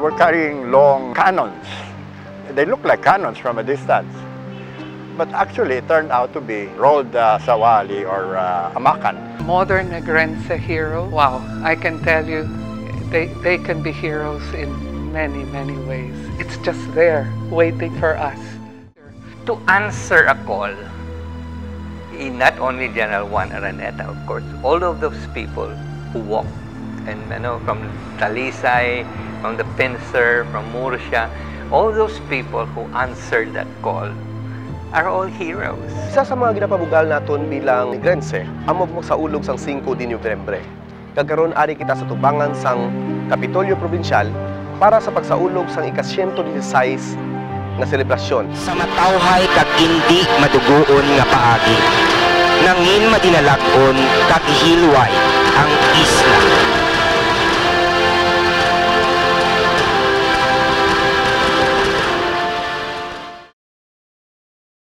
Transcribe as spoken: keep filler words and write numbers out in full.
They were carrying long cannons. They looked like cannons from a distance. But actually, it turned out to be rolled uh, sawali or uh, amakan. Modern Negrense hero, wow, I can tell you, they, they can be heroes in many, many ways. It's just there, waiting for us. To answer a call, in not only General Juan Araneta, of course, all of those people who walked, and you know, from Talisay, from the Pincer, from Murcia, all those people who answered that call are all heroes. Isa sa mga ginapabugal naton bilang Negrense, amo mo sa ulog sang singko de Nobyembre. Kagkaroon ari kita sa tubangan sang Kapitolyo Provincial para sa pagsaulog sang ika-siyento disesayis nga selebrasyon. Sa matawhay kag hindi madugoon nga paagi, nangin madinalakon kag ihilway ang isla